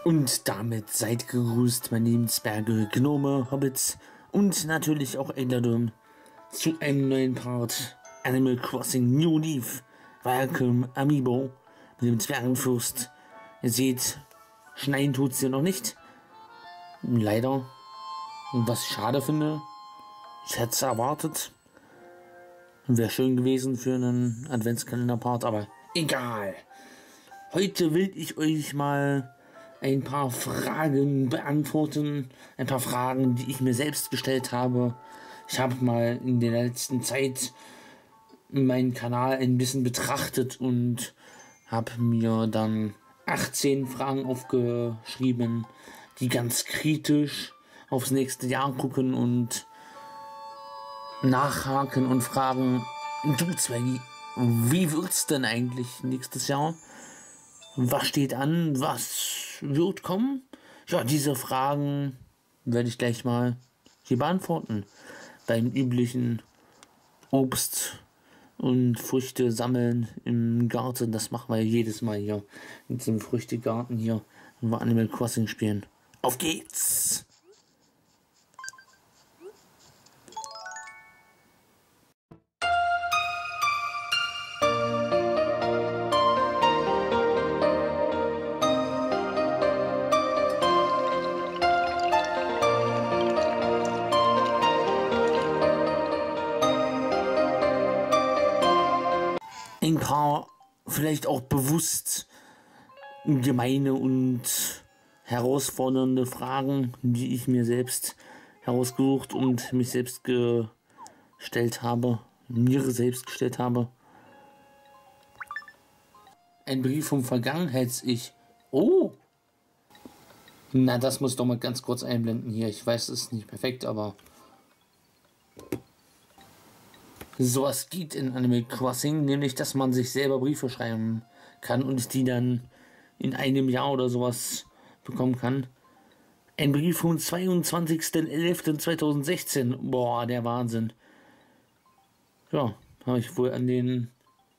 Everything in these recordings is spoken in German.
Und damit seid gegrüßt, meine lieben Zwerge, Gnome, Hobbits und natürlich auch Enderdim zu einem neuen Part Animal Crossing New Leaf. Welcome Amiibo mit dem Zwergenfürst. Ihr seht, schneien tut es hier noch nicht. Leider. Und was ich schade finde, ich hätte es erwartet. Wäre schön gewesen für einen Adventskalender-Part, aber egal. Heute will ich euch mal ein paar Fragen beantworten. Ein paar Fragen, die ich mir selbst gestellt habe. Ich habe mal in der letzten Zeit meinen Kanal ein bisschen betrachtet und habe mir dann 18 Fragen aufgeschrieben, die ganz kritisch aufs nächste Jahr gucken und nachhaken und fragen, du Zwergi, wie wird's denn eigentlich nächstes Jahr? Was steht an? Was wird kommen? Ja, diese Fragen werde ich gleich mal hier beantworten. Beim üblichen Obst und Früchte sammeln im Garten. Das machen wir jedes Mal hier in diesem Früchtegarten hier, wenn wir Animal Crossing spielen. Auf geht's! Ein paar vielleicht auch bewusst gemeine und herausfordernde Fragen, die ich mir selbst herausgesucht und mich selbst gestellt habe, mir selbst gestellt habe. Ein Brief vom Vergangenheits-Ich. Oh! Na, das muss doch mal ganz kurz einblenden hier. Ich weiß, es ist nicht perfekt, aber sowas geht in Animal Crossing, nämlich, dass man sich selber Briefe schreiben kann und die dann in einem Jahr oder sowas bekommen kann. Ein Brief vom 22.11.2016. Boah, der Wahnsinn. Ja, habe ich wohl an den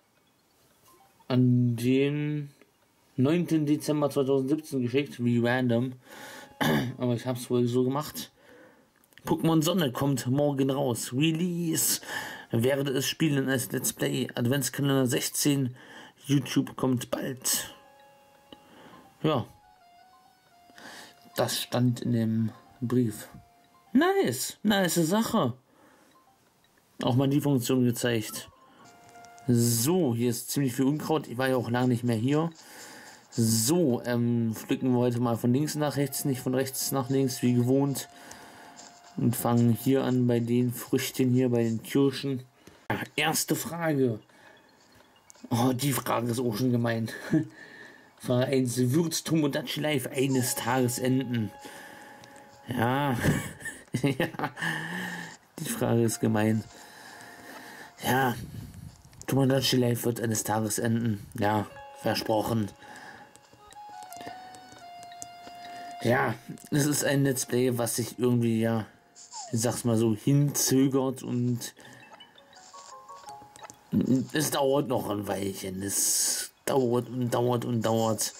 9. Dezember 2017 geschickt, wie random. Aber ich habe es wohl so gemacht. Pokémon Sonne kommt morgen raus. Release. Werde es spielen als Let's Play. Adventskalender 16. YouTube kommt bald. Ja. Das stand in dem Brief. Nice. Nice Sache. Auch mal die Funktion gezeigt. So, hier ist ziemlich viel Unkraut. Ich war ja auch lange nicht mehr hier. So, pflücken wir heute mal von links nach rechts, nicht von rechts nach links, wie gewohnt. Und fangen hier an bei den Früchten hier, bei den Kirschen. Ja, erste Frage. Oh, die Frage ist auch schon gemein. Frage 1. Wird Tomodachi Life eines Tages enden? Ja. Ja. Die Frage ist gemein. Ja. Tomodachi Life wird eines Tages enden. Ja, versprochen. Ja, es ist ein Let's Play, was sich irgendwie, ja, ich sag's mal so, hinzögert und es dauert noch ein Weilchen. Es dauert und dauert und dauert.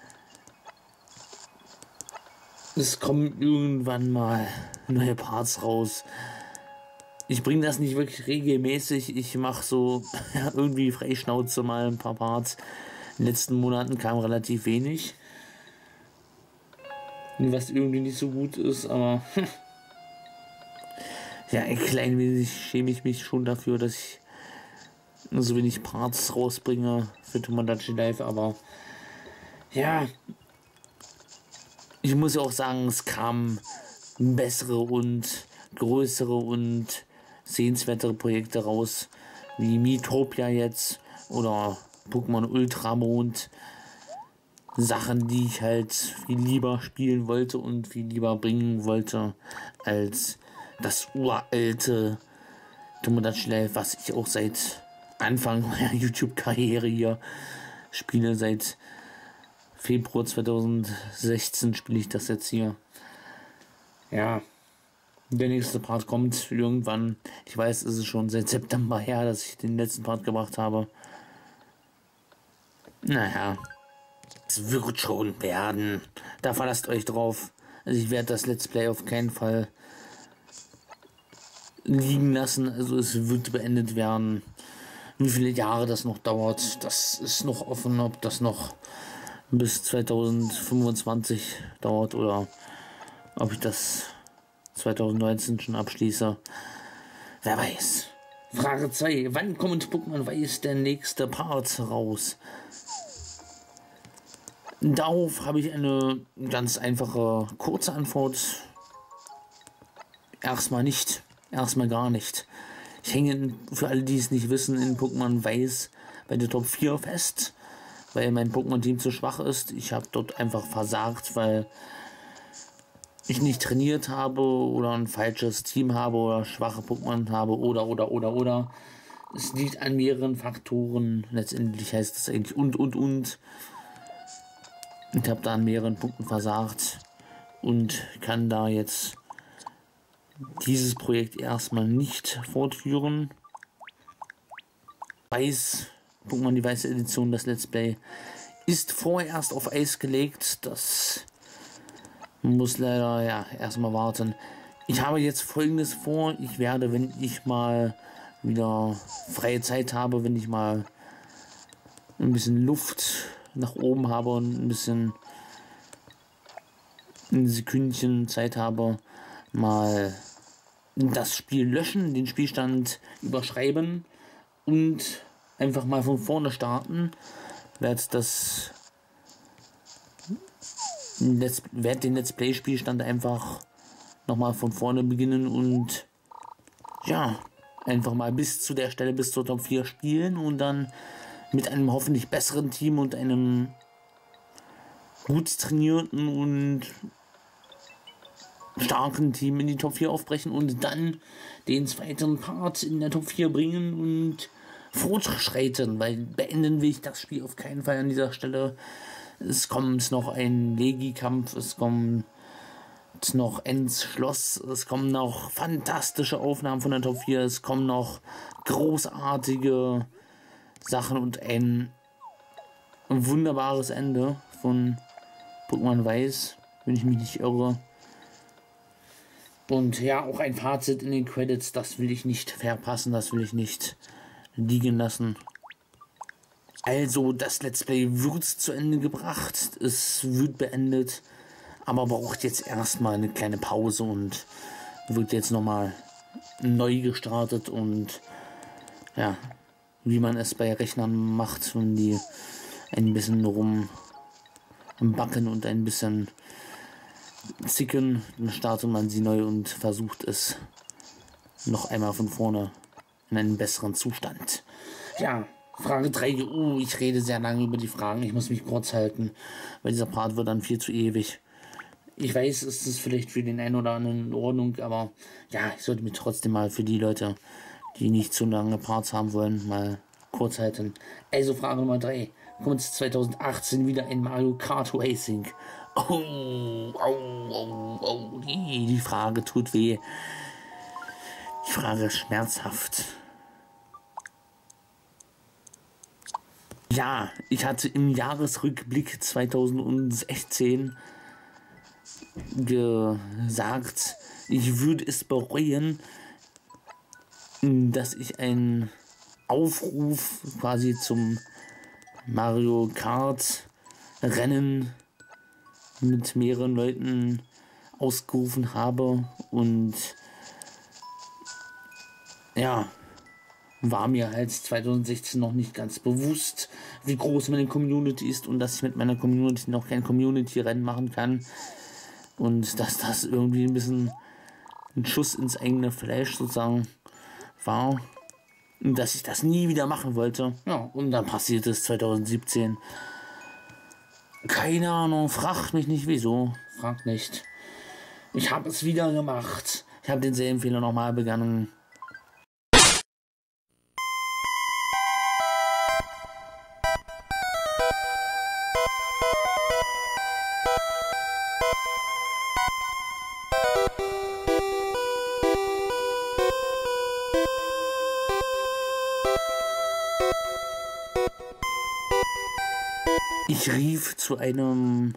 Es kommen irgendwann mal neue Parts raus. Ich bringe das nicht wirklich regelmäßig. Ich mache so ja, irgendwie Freischnauze mal ein paar Parts. In den letzten Monaten kam relativ wenig. Was irgendwie nicht so gut ist, aber ja, ein klein wenig schäme ich mich schon dafür, dass ich so wenig Parts rausbringe für Tomodachi Life, aber ja, ich muss ja auch sagen, es kamen bessere und größere und sehenswertere Projekte raus, wie Miitopia jetzt oder Pokémon Ultramond. Sachen, die ich halt viel lieber spielen wollte und viel lieber bringen wollte, als das uralte Tomodachi Life, was ich auch seit Anfang meiner YouTube-Karriere hier spiele. Seit Februar 2016 spiele ich das jetzt hier. Ja, der nächste Part kommt irgendwann. Ich weiß, es ist schon seit September her, dass ich den letzten Part gemacht habe. Naja. Es wird schon werden. Da verlasst euch drauf. Also ich werde das Let's Play auf keinen Fall liegen lassen. Also es wird beendet werden. Wie viele Jahre das noch dauert, das ist noch offen, ob das noch bis 2025 dauert oder ob ich das 2019 schon abschließe. Wer weiß. Frage 2. Wann kommt Pokémon Weiß der nächste Part raus? Darauf habe ich eine ganz einfache, kurze Antwort. Erstmal nicht. Erstmal gar nicht. Ich hänge, für alle, die es nicht wissen, in Pokémon Weiß bei der Top 4 fest, weil mein Pokémon-Team zu schwach ist. Ich habe dort einfach versagt, weil ich nicht trainiert habe oder ein falsches Team habe oder schwache Pokémon habe oder. Es liegt an mehreren Faktoren. Letztendlich heißt es eigentlich und. Ich habe da an mehreren Punkten versagt und kann da jetzt dieses Projekt erstmal nicht fortführen. Weiß, Pokémon die weiße Edition, das Let's Play, ist vorerst auf Eis gelegt. Das muss leider ja erstmal warten. Ich habe jetzt Folgendes vor. Ich werde, wenn ich mal wieder freie Zeit habe, wenn ich mal ein bisschen Luft nach oben habe und ein bisschen ein Sekündchen Zeit habe, mal das Spiel löschen, den Spielstand überschreiben und einfach mal von vorne starten. Werde den Let's Play Spielstand einfach nochmal von vorne beginnen und ja, einfach mal bis zu der Stelle, bis zur Top 4 spielen und dann mit einem hoffentlich besseren Team und einem gut trainierten und starken Team in die Top 4 aufbrechen und dann den zweiten Part in der Top 4 bringen und fortschreiten, weil beenden will ich das Spiel auf keinen Fall an dieser Stelle. Es kommt noch ein Legi-Kampf, es kommt noch Ends Schloss, es kommen noch fantastische Aufnahmen von der Top 4, es kommen noch großartige Sachen und ein wunderbares Ende von Pokémon Weiß, wenn ich mich nicht irre. Und ja, auch ein Fazit in den Credits, das will ich nicht verpassen, das will ich nicht liegen lassen. Also, das Let's Play wird zu Ende gebracht, es wird beendet, aber braucht jetzt erstmal eine kleine Pause und wird jetzt nochmal neu gestartet und ja, wie man es bei Rechnern macht, wenn die ein bisschen rumbacken und ein bisschen zicken, dann startet man sie neu und versucht es noch einmal von vorne in einen besseren Zustand. Ja, Frage 3. Oh, ich rede sehr lange über die Fragen. Ich muss mich kurz halten, weil dieser Part wird dann viel zu ewig. Ich weiß, es ist vielleicht für den einen oder anderen in Ordnung, aber ja, ich sollte mich trotzdem mal für die Leute, die nicht zu lange Parts haben wollen, mal kurz halten. Also Frage Nummer 3. Kommt 2018 wieder ein Mario Kart Racing? Die Frage tut weh. Die Frage ist schmerzhaft. Ja, ich hatte im Jahresrückblick 2016 gesagt, ich würde es bereuen, dass ich einen Aufruf quasi zum Mario Kart Rennen mit mehreren Leuten ausgerufen habe und ja, war mir halt 2016 noch nicht ganz bewusst, wie groß meine Community ist und dass ich mit meiner Community noch kein Community-Rennen machen kann und dass das irgendwie ein bisschen ein Schuss ins eigene Fleisch sozusagen war und dass ich das nie wieder machen wollte. Ja, und dann passiert es 2017. Keine Ahnung, fragt mich nicht wieso, fragt nicht. Ich habe es wieder gemacht. Ich habe denselben Fehler nochmal begangen. Ich rief zu einer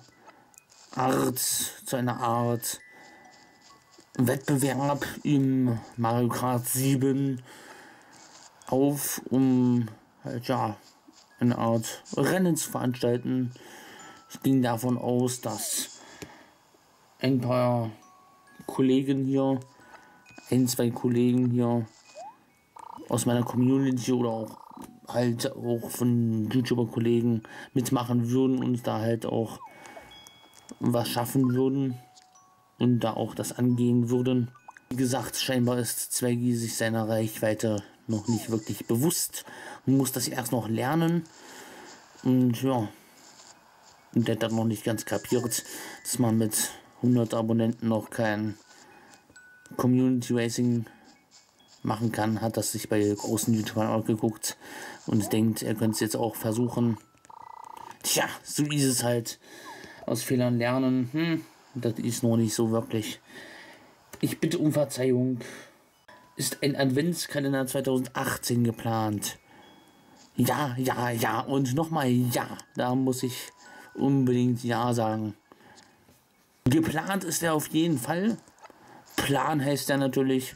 Art Wettbewerb im Mario Kart 7 auf, um halt ja eine Art Rennen zu veranstalten. Ich ging davon aus, dass ein paar Kollegen hier, zwei Kollegen hier aus meiner Community oder auch halt auch von YouTuber-Kollegen mitmachen würden und da halt auch was schaffen würden und da auch das angehen würden. Wie gesagt, scheinbar ist Zweggy sich seiner Reichweite noch nicht wirklich bewusst und muss das erst noch lernen. Und ja, und der hat dann noch nicht ganz kapiert, dass man mit 100 Abonnenten noch kein Community Racing machen kann. Hat das sich bei großen YouTubern auch geguckt und denkt, er könnte es jetzt auch versuchen. Tja, so ist es halt. Aus Fehlern lernen, das ist noch nicht so wirklich. Ich bitte um Verzeihung. Ist ein Adventskalender 2018 geplant? Ja, ja, ja und nochmal ja. Da muss ich unbedingt ja sagen. Geplant ist er auf jeden Fall. Plan heißt ja natürlich,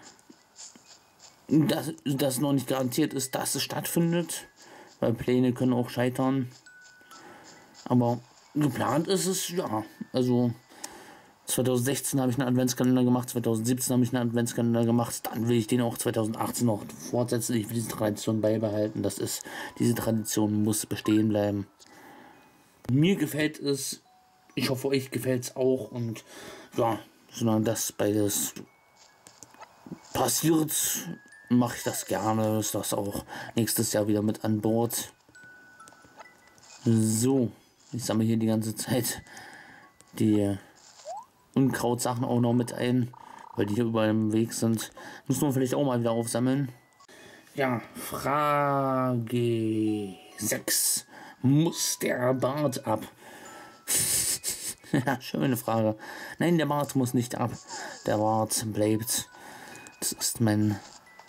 dass das noch nicht garantiert ist, dass es stattfindet. Weil Pläne können auch scheitern. Aber geplant ist es, ja. Also 2016 habe ich einen Adventskalender gemacht, 2017 habe ich einen Adventskalender gemacht, dann will ich den auch 2018 noch fortsetzen. Ich will diese Tradition beibehalten. Diese Tradition muss bestehen bleiben. Mir gefällt es, ich hoffe euch gefällt es auch und ja, solange das beides passiert, mache ich das gerne. Ist das auch nächstes Jahr wieder mit an Bord. So. Ich sammle hier die ganze Zeit die Unkrautsachen auch noch mit ein, weil die hier überall im Weg sind. Müssen wir vielleicht auch mal wieder aufsammeln. Ja, Frage 6. Muss der Bart ab? Ja, schöne Frage. Nein, der Bart muss nicht ab. Der Bart bleibt. Das ist mein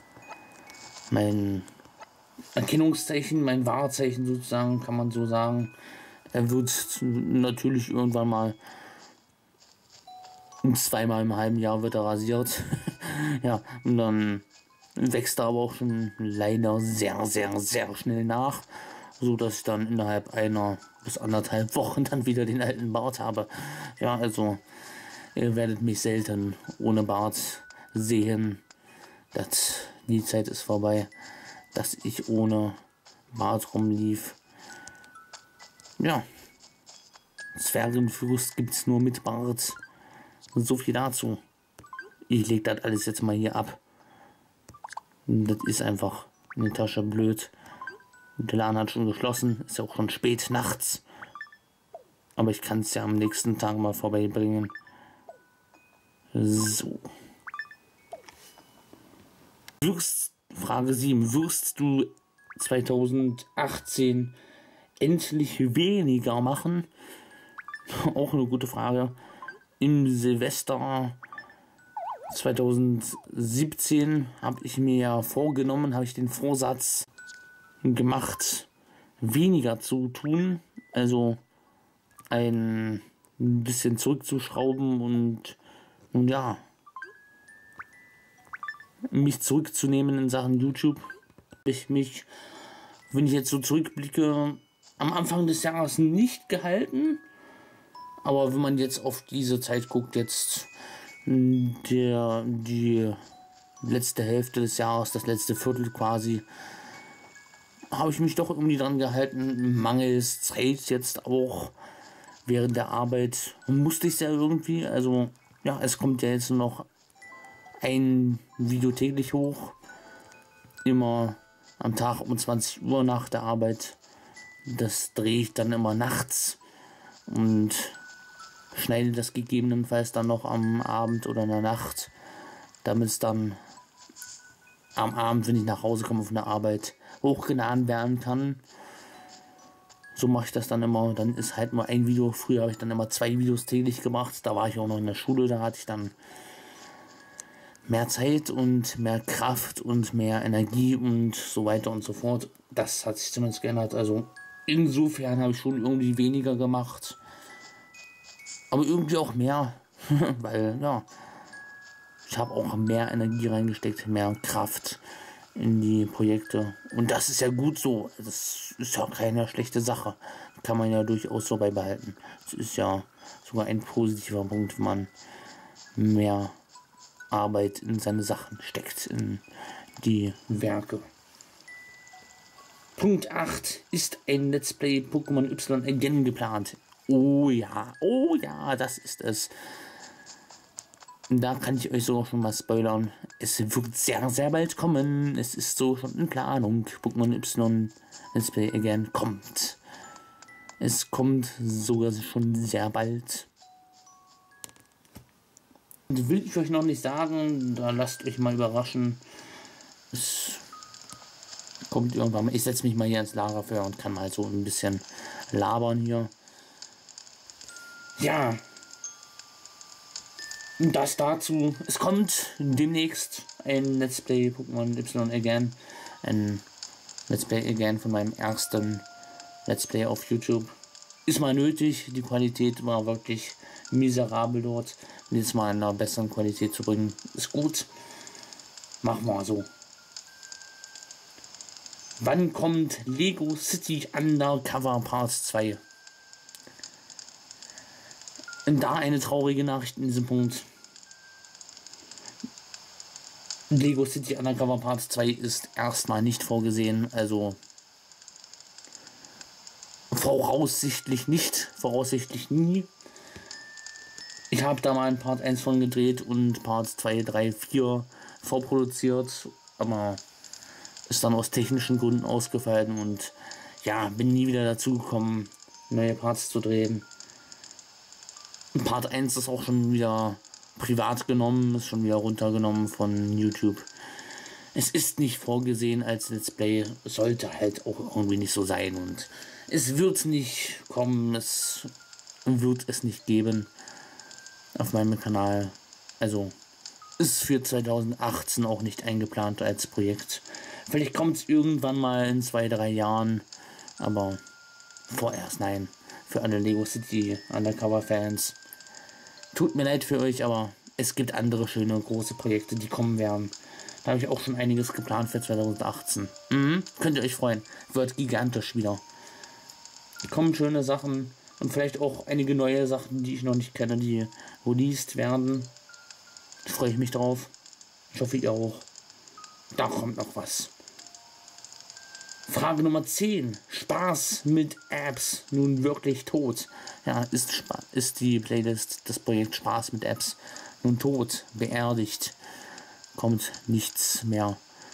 Erkennungszeichen, mein Wahrzeichen sozusagen, kann man so sagen. Er wird natürlich irgendwann mal zweimal im halben Jahr wird er rasiert. Ja, und dann wächst er aber auch schon leider sehr, sehr, sehr schnell nach, so dass ich dann innerhalb einer bis anderthalb Wochen dann wieder den alten Bart habe. Ja, also ihr werdet mich selten ohne Bart sehen. Die Zeit ist vorbei, dass ich ohne Bart rumlief. Ja, Zwergenfürst gibt es nur mit Bart. Und so viel dazu. Ich lege das alles jetzt mal hier ab. Das ist einfach in der Tasche blöd. Der Laden hat schon geschlossen. Ist ja auch schon spät nachts. Aber ich kann es ja am nächsten Tag mal vorbeibringen. So. Frage 7. Wirst du 2018 endlich weniger machen? Auch eine gute Frage. Im Silvester 2017 habe ich mir ja vorgenommen, habe ich den Vorsatz gemacht, weniger zu tun. Also ein bisschen zurückzuschrauben und ja, mich zurückzunehmen in Sachen YouTube. Wenn ich jetzt so zurückblicke, am Anfang des Jahres nicht gehalten. Aber wenn man jetzt auf diese Zeit guckt, jetzt die letzte Hälfte des Jahres, das letzte Viertel quasi, habe ich mich doch irgendwie dran gehalten. Mangels Zeit jetzt auch während der Arbeit musste ich es ja irgendwie. Also ja, es kommt ja jetzt nur noch ein Video täglich hoch. Immer am Tag um 20 Uhr nach der Arbeit. Das drehe ich dann immer nachts und schneide das gegebenenfalls dann noch am Abend oder in der Nacht, damit es dann am Abend, wenn ich nach Hause komme von der Arbeit, hochgeladen werden kann. So mache ich das dann immer. Dann ist halt nur ein Video. Früher habe ich dann immer 2 Videos täglich gemacht. Da war ich auch noch in der Schule. Da hatte ich dann mehr Zeit und mehr Kraft und mehr Energie und so weiter und so fort. Das hat sich zumindest geändert. Also Insofern habe ich schon irgendwie weniger gemacht. Aber irgendwie auch mehr. Weil, ja, ich habe auch mehr Energie reingesteckt, mehr Kraft in die Projekte. Und das ist ja gut so. Das ist ja keine schlechte Sache. Kann man ja durchaus so beibehalten. Das ist ja sogar ein positiver Punkt, wenn man mehr Arbeit in seine Sachen steckt, in die Werke. Punkt 8. Ist ein Let's Play Pokémon Y Again geplant? Oh ja, das ist es. Da kann ich euch sogar schon mal spoilern. Es wird sehr, sehr bald kommen. Es ist so schon in Planung. Pokémon Y Let's Play Again kommt. Es kommt sogar schon sehr bald. Und will ich euch noch nicht sagen, da lasst euch mal überraschen. Es kommt irgendwann mal. Ich setze mich mal hier ins Lagerfeuer und kann mal so ein bisschen labern hier. Ja. Das dazu. Es kommt demnächst ein Let's Play Pokémon Y Again. Ein Let's Play Again von meinem ersten Let's Play auf YouTube. Ist mal nötig. Die Qualität war wirklich miserabel dort. Jetzt mal in einer besseren Qualität zu bringen, ist gut. Machen wir so. Wann kommt Lego City Undercover Part 2? Und da eine traurige Nachricht in diesem Punkt. Lego City Undercover Part 2 ist erstmal nicht vorgesehen, also voraussichtlich nicht, voraussichtlich nie. Ich habe da mal ein Part 1 von gedreht und Part 2, 3, 4 vorproduziert, aber ist dann aus technischen Gründen ausgefallen und ja, bin nie wieder dazu gekommen, neue Parts zu drehen. Part 1 ist auch schon wieder privat genommen, ist schon wieder runtergenommen von YouTube. Es ist nicht vorgesehen als Let's Play, sollte halt auch irgendwie nicht so sein und es wird nicht kommen, es wird es nicht geben auf meinem Kanal. Also ist für 2018 auch nicht eingeplant als Projekt. Vielleicht kommt es irgendwann mal in 2-3 Jahren, aber vorerst nein. Für alle Lego City Undercover Fans. Tut mir leid für euch, aber es gibt andere schöne große Projekte, die kommen werden. Da habe ich auch schon einiges geplant für 2018. Könnt ihr euch freuen. Wird gigantisch wieder. Kommen schöne Sachen und vielleicht auch einige neue Sachen, die ich noch nicht kenne, die released werden. Da freue ich mich drauf. Ich hoffe, ihr auch. Da kommt noch was. Frage Nummer 10. Spaß mit Apps nun wirklich tot? Ja, ist die Playlist, das Projekt Spaß mit Apps nun tot, beerdigt? Kommt nichts mehr.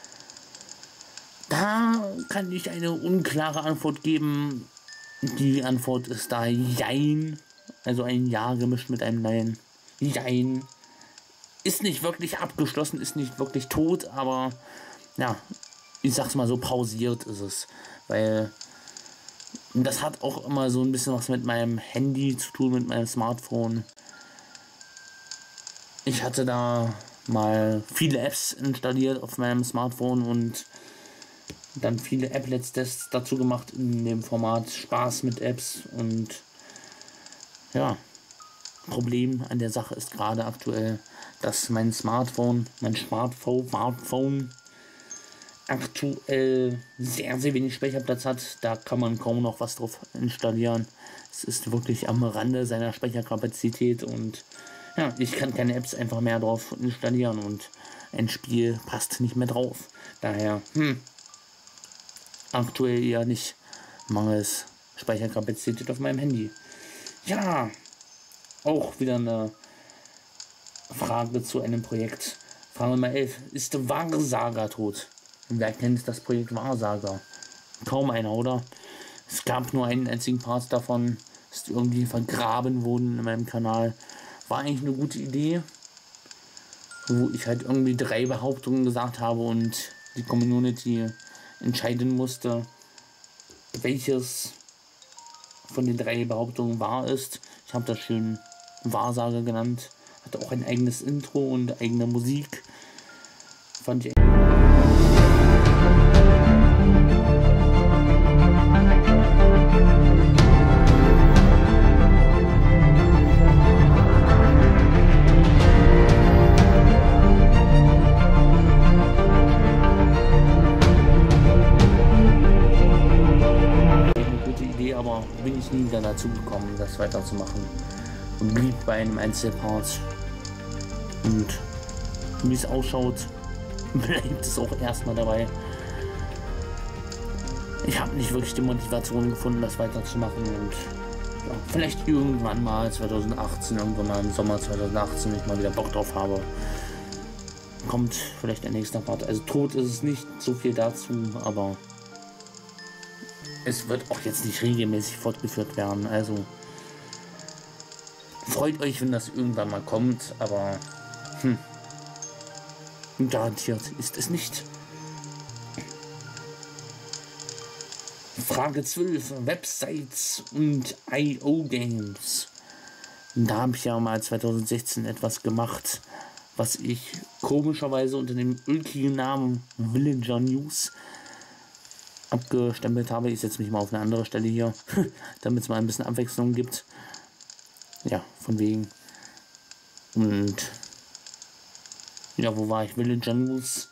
Da kann ich eine unklare Antwort geben. Die Antwort ist da Jein. Also ein Ja gemischt mit einem Nein. Jein. Ist nicht wirklich abgeschlossen, ist nicht wirklich tot, aber ja, ich sag's mal so, pausiert ist es. Weil das hat auch immer so ein bisschen was mit meinem Handy zu tun, mit meinem Smartphone. Ich hatte da mal viele Apps installiert auf meinem Smartphone und dann viele Applets-Tests dazu gemacht in dem Format Spaß mit Apps. Und ja, Problem an der Sache ist gerade aktuell, dass mein Smartphone aktuell sehr, sehr wenig Speicherplatz hat. Da kann man kaum noch was drauf installieren. Es ist wirklich am Rande seiner Speicherkapazität und ja, ich kann keine Apps einfach mehr drauf installieren und ein Spiel passt nicht mehr drauf. Daher, aktuell eher nicht, mangels Speicherkapazität auf meinem Handy. Ja, auch wieder eine Frage zu einem Projekt. Frage Nummer 11. Ist Wahrsager tot? Wer kennt das Projekt Wahrsager? Kaum einer, oder? Es gab nur einen einzigen Part davon, ist irgendwie vergraben worden in meinem Kanal. War eigentlich eine gute Idee, wo ich halt irgendwie 3 Behauptungen gesagt habe und die Community entscheiden musste, welches von den 3 Behauptungen wahr ist. Ich habe das schön Wahrsager genannt. Hatte auch ein eigenes Intro und eigene Musik. Fand ich dazu gekommen, das weiterzumachen. Und blieb bei einem Einzelpart. Und wie es ausschaut, bleibt es auch erstmal dabei. Ich habe nicht wirklich die Motivation gefunden, das weiterzumachen. Und ja, vielleicht irgendwann mal 2018, irgendwann mal im Sommer 2018, wenn ich mal wieder Bock drauf habe, kommt vielleicht der nächste Part. Also tot ist es nicht, so viel dazu, aber es wird auch jetzt nicht regelmäßig fortgeführt werden. Also freut euch, wenn das irgendwann mal kommt, aber garantiert ist es nicht. Frage 12. Websites und IO-Games. Da habe ich ja mal 2016 etwas gemacht, was ich komischerweise unter dem ulkigen Namen Villager News abgestempelt habe. Ich setze mich mal auf eine andere Stelle hier, damit es mal ein bisschen Abwechslung gibt. Ja, von wegen. Und ja, wo war ich? Villager News.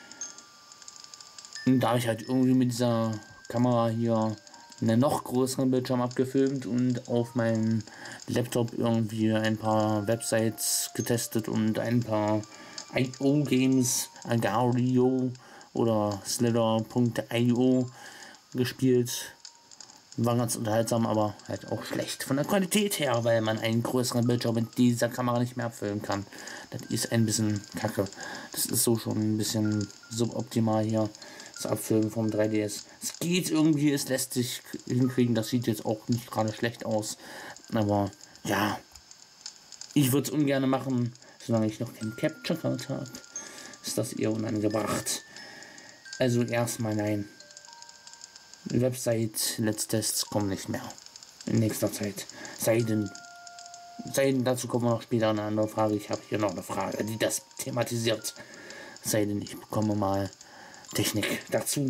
Und da habe ich halt irgendwie mit dieser Kamera hier einen noch größeren Bildschirm abgefilmt und auf meinem Laptop irgendwie ein paar Websites getestet und ein paar IO-Games, Agario oder Slither.io gespielt. War ganz unterhaltsam, aber halt auch schlecht von der Qualität her, weil man einen größeren Bildschirm mit dieser Kamera nicht mehr abfilmen kann. Das ist ein bisschen kacke. Das ist so schon ein bisschen suboptimal hier. Das Abfilmen vom 3DS. Es geht irgendwie, es lässt sich hinkriegen. Das sieht jetzt auch nicht gerade schlecht aus. Aber ja, ich würde es ungern machen, solange ich noch keinen Capture Card habe. Ist das eher unangebracht. Also erstmal nein. Website, Let's Tests kommen nicht mehr. In nächster Zeit. Sei denn, dazu kommen wir noch später eine andere Frage. Ich habe hier noch eine Frage, die das thematisiert. Sei denn, ich bekomme mal Technik dazu.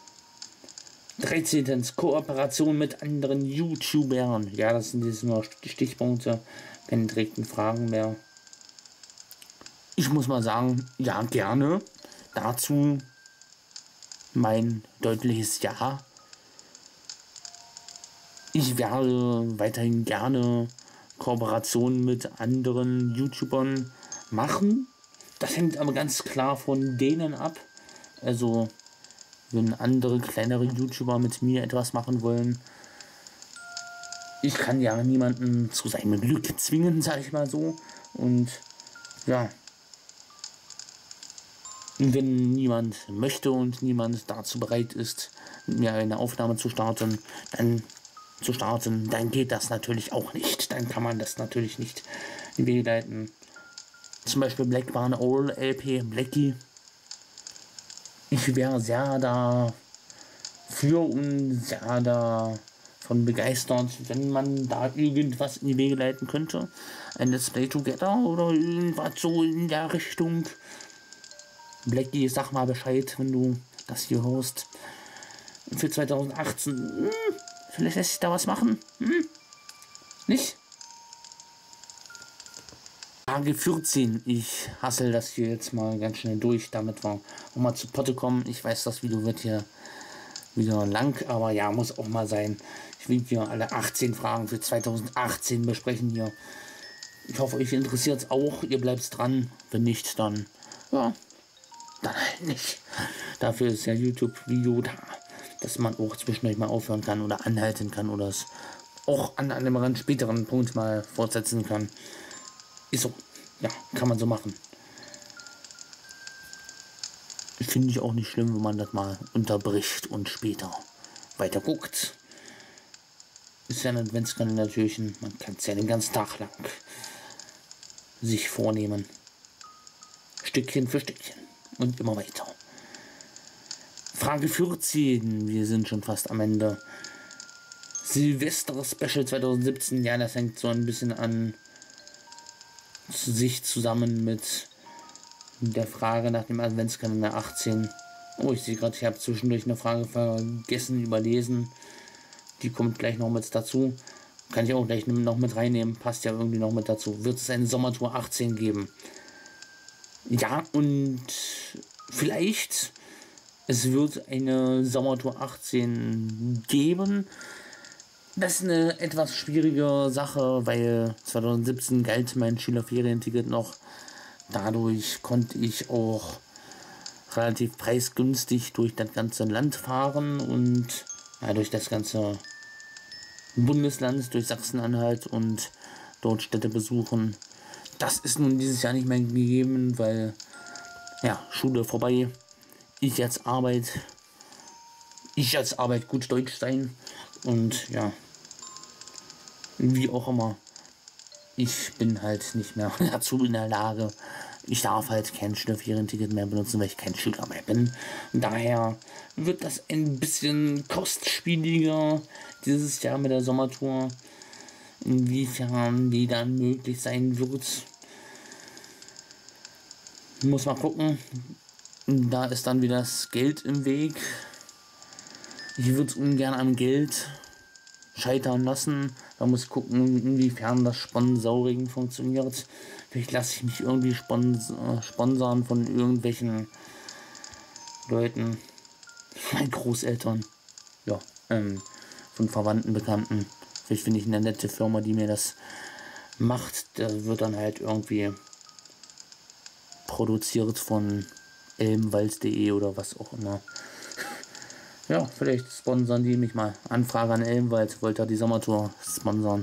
13. Kooperation mit anderen YouTubern. Ja, das sind jetzt nur Stichpunkte, keine direkten Fragen mehr. Ich muss mal sagen, ja, gerne. Dazu mein deutliches Ja. Ich werde weiterhin gerne Kooperationen mit anderen YouTubern machen. Das hängt aber ganz klar von denen ab. Also, wenn andere kleinere YouTuber mit mir etwas machen wollen, ich kann ja niemanden zu seinem Glück zwingen, sag ich mal so. Und ja, wenn niemand möchte und niemand dazu bereit ist, mit mir eine Aufnahme zu starten, dann geht das natürlich auch nicht. Dann kann man das natürlich nicht in die Wege leiten. Zum Beispiel Black Barn Owl LP Blackie. Ich wäre sehr dafür und sehr davon begeistert, wenn man da irgendwas in die Wege leiten könnte. Ein Let's Play Together oder irgendwas so in der Richtung. Blackie, sag mal Bescheid, wenn du das hier hörst. Für 2018, vielleicht lässt sich da was machen. Nicht? Frage 14. Ich hassel das hier jetzt mal ganz schnell durch, damit wir auch mal zu Potte kommen. Ich weiß, das Video wird hier wieder lang, aber ja, muss auch mal sein. Ich will hier alle 18 Fragen für 2018 besprechen hier. Ich hoffe, euch interessiert es auch. Ihr bleibt dran. Wenn nicht, dann ja, dann halt nicht. Dafür ist ja YouTube-Video da, dass man auch zwischendurch mal aufhören kann oder anhalten kann oder es auch an einem späteren Punkt mal fortsetzen kann. Ist so, ja, kann man so machen. Finde ich auch nicht schlimm, wenn man das mal unterbricht und später weiter guckt. Ist ja ein Adventskalender-Türchen, man kann es ja den ganzen Tag lang sich vornehmen. Stückchen für Stückchen und immer weiter. Frage 14, wir sind schon fast am Ende. Silvester Special 2017, ja, das hängt so ein bisschen an sich zusammen mit der Frage nach dem Adventskalender 18. Oh, ich sehe gerade, ich habe zwischendurch eine Frage vergessen, überlesen. Die kommt gleich noch mit dazu. Kann ich auch gleich noch mit reinnehmen. Passt ja irgendwie noch mit dazu. Wird es eine Sommertour 18 geben? Ja, und vielleicht es wird eine Sommertour 18 geben. Das ist eine etwas schwierige Sache, weil 2017 galt mein Schülerferienticket noch. Dadurch konnte ich auch relativ preisgünstig durch das ganze Land fahren und ja, durch das ganze Bundesland, durch Sachsen-Anhalt und dort Städte besuchen. Das ist nun dieses Jahr nicht mehr gegeben, weil ja, Schule vorbei. Ich als Arbeit gut Deutsch sein und ja, wie auch immer. Ich bin halt nicht mehr dazu in der Lage. Ich darf halt kein Schülerferienticket mehr benutzen, weil ich kein Schüler mehr bin. Und daher wird das ein bisschen kostspieliger dieses Jahr mit der Sommertour. Inwiefern die dann möglich sein wird, muss man gucken. Da ist dann wieder das Geld im Weg. Ich würde es ungern am Geld scheitern lassen. Da muss ich gucken, inwiefern das Sponsoring funktioniert. Vielleicht lasse ich mich irgendwie sponsern von irgendwelchen Leuten, meinen Großeltern, ja, von Verwandten, Bekannten. Vielleicht finde ich eine nette Firma, die mir das macht. Der wird dann halt irgendwie produziert von elmwalz.de oder was auch immer. Ja, vielleicht sponsern die mich mal. Anfrage an Elmwalz, wollte die Sommertour sponsern.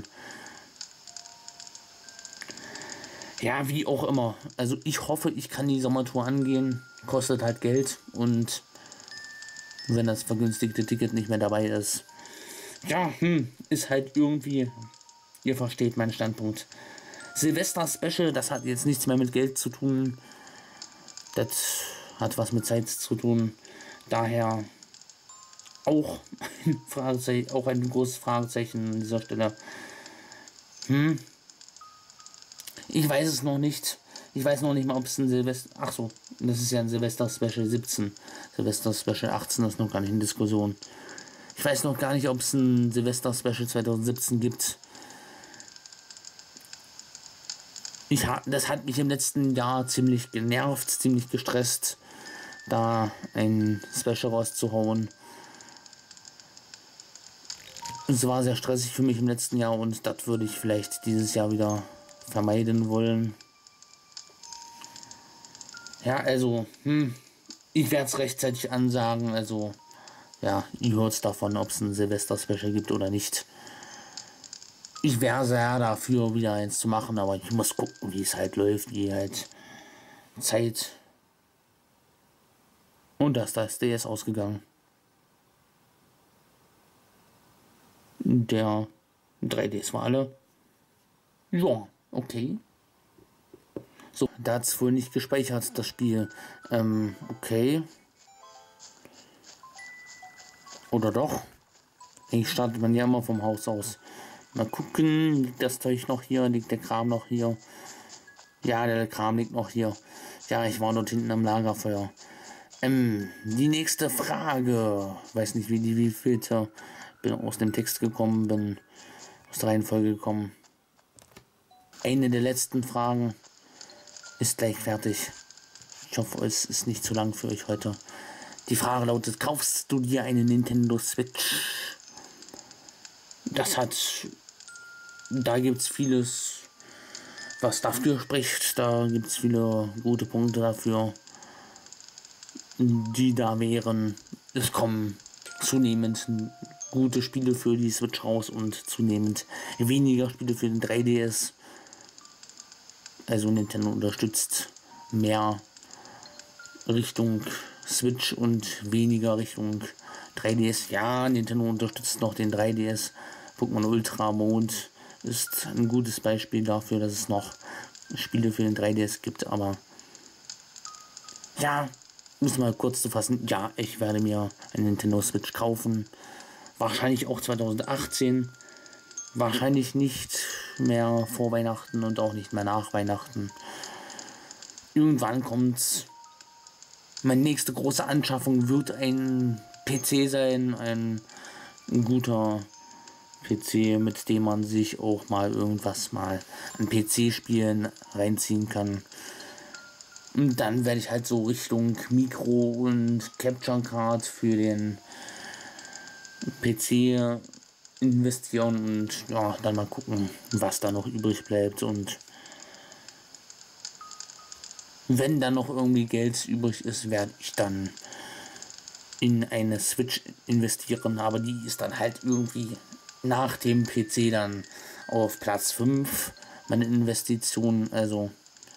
Ja, wie auch immer. Also ich hoffe, ich kann die Sommertour angehen. Kostet halt Geld und wenn das vergünstigte Ticket nicht mehr dabei ist, ja, ist halt irgendwie, ihr versteht meinen Standpunkt. Silvester Special, das hat jetzt nichts mehr mit Geld zu tun. Das hat was mit Zeit zu tun. Daher auch ein Fragezeichen, auch ein großes Fragezeichen an dieser Stelle. Ich weiß es noch nicht. Ich weiß noch nicht mal, ob es ein Silvester... Ach so, das ist ja ein Silvester-Special 17. Silvester-Special 18 ist noch gar nicht in Diskussion. Ich weiß noch gar nicht, ob es ein Silvester-Special 2017 gibt. Das hat mich im letzten Jahr ziemlich genervt, ziemlich gestresst, da ein Special rauszuhauen. Es war sehr stressig für mich im letzten Jahr und das würde ich vielleicht dieses Jahr wieder vermeiden wollen. Ja, also, ich werde es rechtzeitig ansagen, also, ja, ihr hört davon, ob es ein Silvester-Special gibt oder nicht. Ich wäre sehr dafür, wieder eins zu machen, aber ich muss gucken, wie es halt läuft, wie halt Zeit. Und da ist DS ausgegangen. Der 3Ds war alle. Ja, okay. So, da hat es wohl nicht gespeichert, das Spiel. Okay. Oder doch? Eigentlich startet man ja immer vom Haus aus. Mal gucken, liegt das Zeug noch hier? Liegt der Kram noch hier? Ja, der Kram liegt noch hier. Ja, ich war dort hinten am Lagerfeuer. Die nächste Frage. Weiß nicht, wie vielte. Bin aus dem Text gekommen, bin aus der Reihenfolge gekommen. Eine der letzten Fragen ist gleich fertig. Ich hoffe, es ist nicht zu lang für euch heute. Die Frage lautet, kaufst du dir eine Nintendo Switch? Da gibt es vieles, was dafür spricht. Da gibt es viele gute Punkte dafür, die da wären. Es kommen zunehmend gute Spiele für die Switch raus und zunehmend weniger Spiele für den 3DS. Also Nintendo unterstützt mehr Richtung Switch und weniger Richtung 3DS. Ja, Nintendo unterstützt noch den 3DS. Pokémon Ultra Mond ist ein gutes Beispiel dafür, dass es noch Spiele für den 3DS gibt. Aber ja, muss mal kurz zu fassen. Ja, ich werde mir eine Nintendo Switch kaufen. Wahrscheinlich auch 2018. Wahrscheinlich nicht mehr vor Weihnachten und auch nicht mehr nach Weihnachten. Irgendwann kommt's. Meine nächste große Anschaffung wird ein PC sein. Ein guter PC, mit dem man sich auch mal irgendwas mal an PC-Spielen reinziehen kann. Und dann werde ich halt so Richtung Mikro und Capture Card für den PC investieren und ja, dann mal gucken, was da noch übrig bleibt. Und wenn dann noch irgendwie Geld übrig ist, werde ich dann in eine Switch investieren, aber die ist dann halt irgendwie nach dem PC dann auf Platz 5 meine Investition, also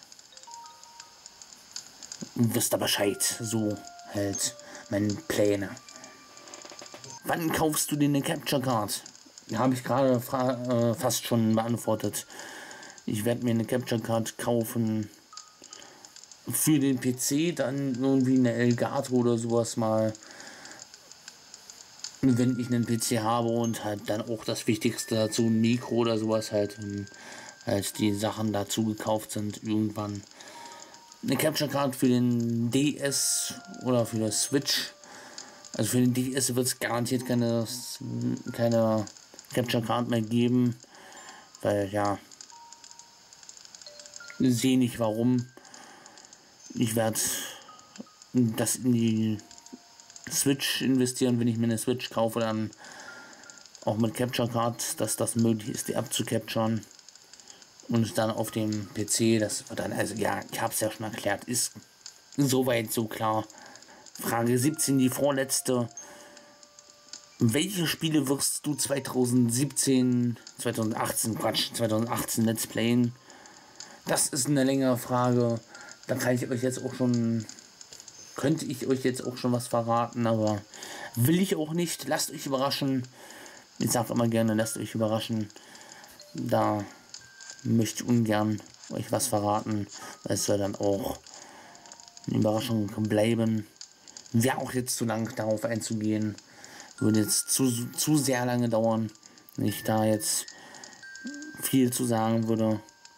wisst ihr Bescheid, so halt meine Pläne. Wann kaufst du dir eine Capture Card? Habe ich gerade fast schon beantwortet. Ich werde mir eine Capture Card kaufen für den PC, dann irgendwie eine Elgato oder sowas mal, wenn ich einen PC habe und halt dann auch das Wichtigste dazu, ein Mikro oder sowas halt, als die Sachen dazu gekauft sind irgendwann. Eine Capture Card für den DS oder für das Switch. Also für den DS wird es garantiert keine Capture Card mehr geben, weil ja, ich sehe nicht warum. Ich werde das in die Switch investieren, wenn ich mir eine Switch kaufe, dann auch mit Capture Card, dass das möglich ist, die abzucapturen. Und dann auf dem PC, das wird dann, also ja, ich habe es ja schon erklärt, ist soweit so klar. Frage 17, die vorletzte. Welche Spiele wirst du 2018 Let's Playen? Das ist eine längere Frage. Da könnte ich euch jetzt auch schon was verraten, aber will ich auch nicht. Lasst euch überraschen. Ich sage immer gerne, lasst euch überraschen. Da möchte ich ungern euch was verraten, weil es soll dann auch eine Überraschung bleiben. Wäre auch jetzt zu lang darauf einzugehen. Würde jetzt zu sehr lange dauern, wenn ich da jetzt viel zu sagen würde.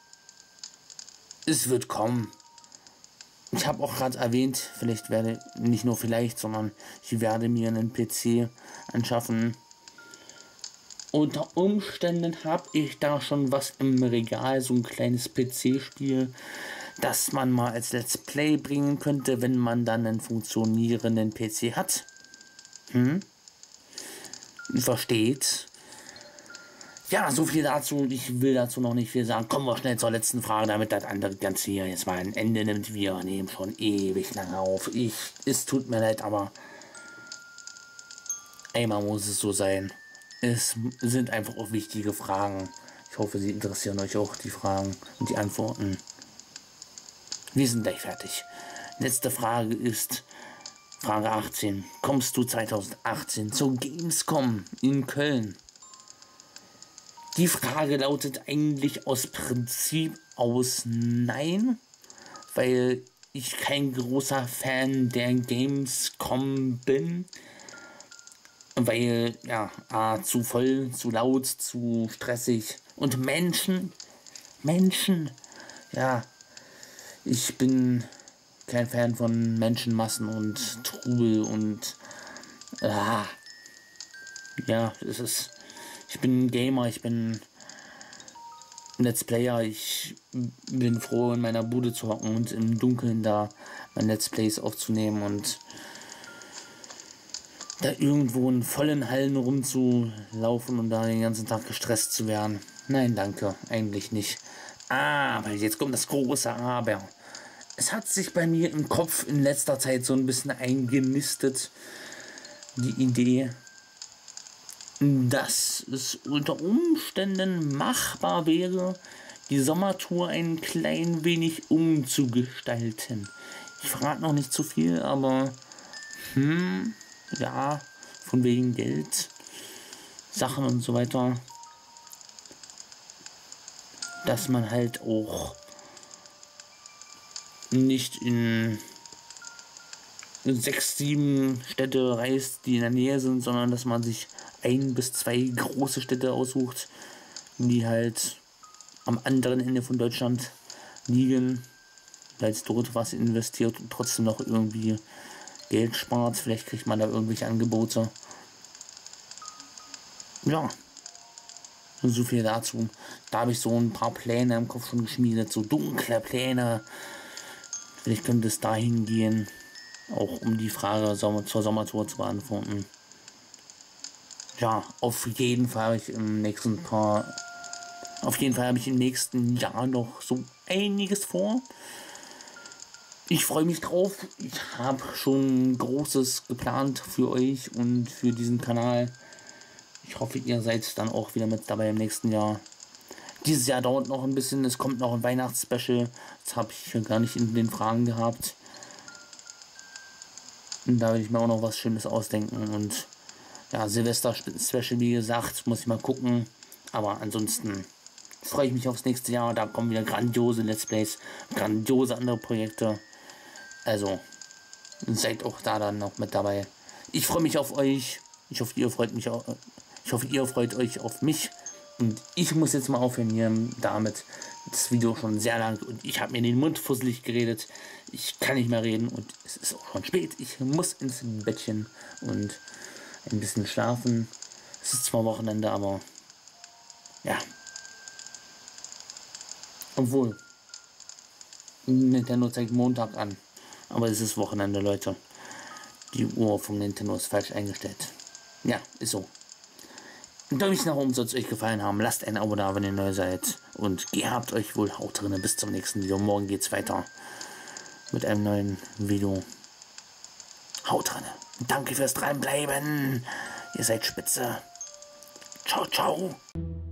Es wird kommen. Ich habe auch gerade erwähnt, sondern ich werde mir einen PC anschaffen. Unter Umständen habe ich da schon was im Regal, so ein kleines PC-Spiel, das man mal als Let's Play bringen könnte, wenn man dann einen funktionierenden PC hat. Versteht? Ja, so viel dazu. Ich will dazu noch nicht viel sagen. Kommen wir schnell zur letzten Frage, damit das andere Ganze hier jetzt mal ein Ende nimmt. Wir nehmen schon ewig lange auf. Es tut mir leid, aber einmal muss es so sein. Es sind einfach auch wichtige Fragen. Ich hoffe, sie interessieren euch auch, die Fragen und die Antworten. Wir sind gleich fertig. Letzte Frage ist Frage 18. Kommst du 2018 zur Gamescom in Köln? Die Frage lautet eigentlich aus Prinzip aus nein, weil ich kein großer Fan der Gamescom bin. Weil, ja, zu voll, zu laut, zu stressig. Und Menschen, ja, ich bin kein Fan von Menschenmassen und Trubel und, ja, ich bin ein Gamer, ich bin Let's Player, ich bin froh, in meiner Bude zu hocken und im Dunkeln da mein Let's Plays aufzunehmen und da irgendwo in vollen Hallen rumzulaufen und da den ganzen Tag gestresst zu werden. Nein, danke, eigentlich nicht. Aber jetzt kommt das große Aber. Es hat sich bei mir im Kopf in letzter Zeit so ein bisschen eingenistet, die Idee, dass es unter Umständen machbar wäre, die Sommertour ein klein wenig umzugestalten. Ich verrate noch nicht zu viel, aber ja, von wegen Geld, Sachen und so weiter, dass man halt auch nicht in 6, 7 Städte reist, die in der Nähe sind, sondern dass man sich 1 bis 2 große Städte aussucht, die halt am anderen Ende von Deutschland liegen, weil es dort was investiert und trotzdem noch irgendwie Geld spart. Vielleicht kriegt man da irgendwelche Angebote. Ja, so viel dazu. Da habe ich so ein paar Pläne im Kopf schon geschmiedet, so dunkle Pläne. Vielleicht könnte es dahin gehen, auch um die Frage zur Sommertour zu beantworten. Ja, auf jeden Fall habe ich im nächsten Jahr noch so einiges vor. Ich freue mich drauf. Ich habe schon Großes geplant für euch und für diesen Kanal. Ich hoffe, ihr seid dann auch wieder mit dabei im nächsten Jahr. Dieses Jahr dauert noch ein bisschen. Es kommt noch ein Weihnachtsspecial. Das habe ich gar nicht in den Fragen gehabt. Und da will ich mir auch noch was Schönes ausdenken. Und ja, Silvester-Special, wie gesagt, muss ich mal gucken. Aber ansonsten freue ich mich aufs nächste Jahr. Da kommen wieder grandiose Let's Plays, grandiose andere Projekte. Also, seid auch da dann noch mit dabei. Ich freue mich auf euch. Ich hoffe, ihr freut euch auf mich. Und ich muss jetzt mal aufhören hier damit. Das Video schon sehr lang und ich habe mir den Mund fusselig geredet. Ich kann nicht mehr reden und es ist auch schon spät. Ich muss ins Bettchen und ein bisschen schlafen. Es ist zwar Wochenende, aber ja. Obwohl, Nintendo zeigt Montag an. Aber es ist Wochenende, Leute. Die Uhr vom Nintendo ist falsch eingestellt. Ja, ist so. Ein Däumchen nach oben soll es euch gefallen haben. Lasst ein Abo da, wenn ihr neu seid. Und gehabt euch wohl. Haut drin. Bis zum nächsten Video. Morgen geht's weiter mit einem neuen Video. Haut drin. Danke fürs Dranbleiben. Ihr seid spitze. Ciao, ciao.